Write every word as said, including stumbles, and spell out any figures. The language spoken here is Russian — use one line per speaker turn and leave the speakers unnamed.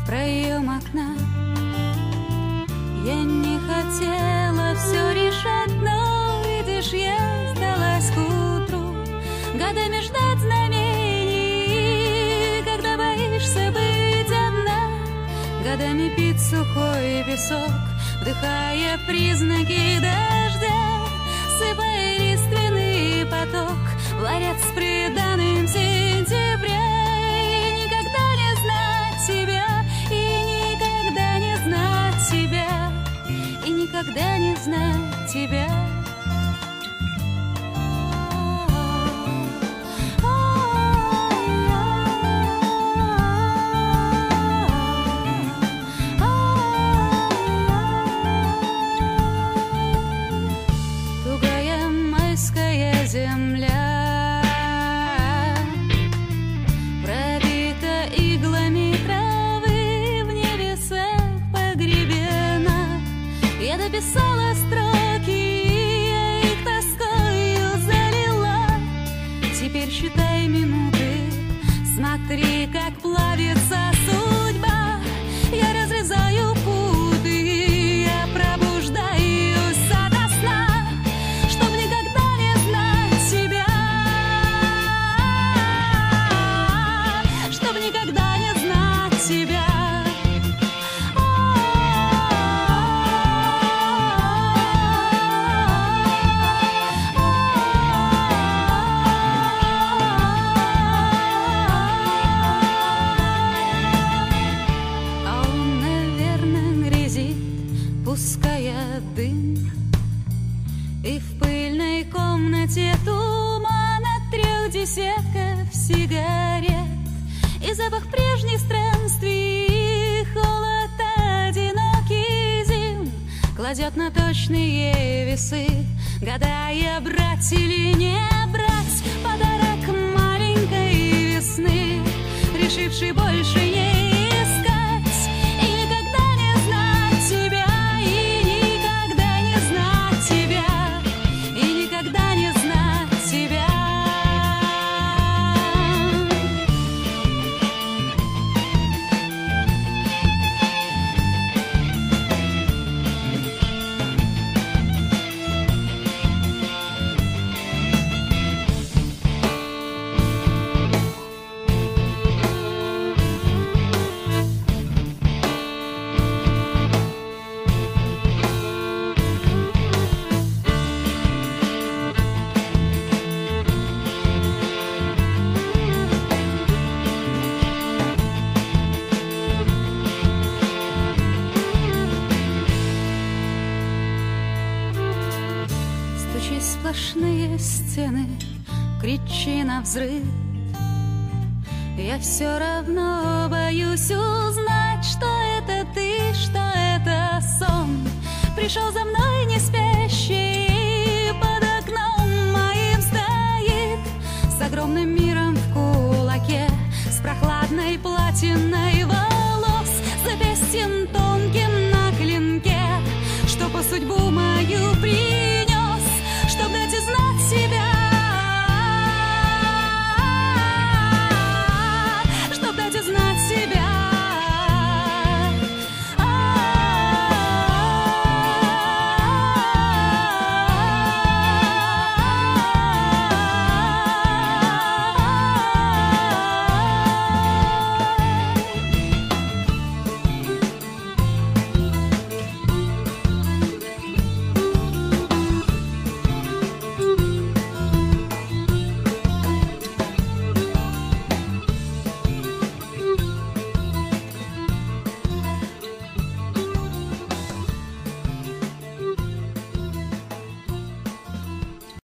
в проем окна. Я не хотела все решать, но, видишь, я сдалась к утру. Годами ждать знамений, когда боишься быть одна. Годами пить сухой песок, вдыхая признаки дождя, сыпая лиственный поток в ларец с приданым сентября. И никогда не знать себя, и никогда не знать себя, и никогда не знать тебя. Земля пробита иглами травы, в небесах погребена. Я дописала строки, я их тоскою залила. Теперь считай минуты, смотри, как плавится судьба. Я разрезаю путы, я пробуждаюсь ото сна, чтоб никогда никогда не знать себя. А он, наверное, грезит, пуская дым, и в пыльной комнате туман от трех десятков сигарет, и запах прежних странствий, холод одинокий зим кладет на точные весы, гадая, брать или не брать подарок маленькой весны, решивший больше не искать и никогда не знать себя, и никогда не знать себя, и никогда не знать себя. Сплошные стены, кричи навзрыд. Я все равно боюсь узнать, что это ты, что это сон. Пришел за мной не спящий, под окном моим стоит, с огромным миром в кулаке, с прохладной платиной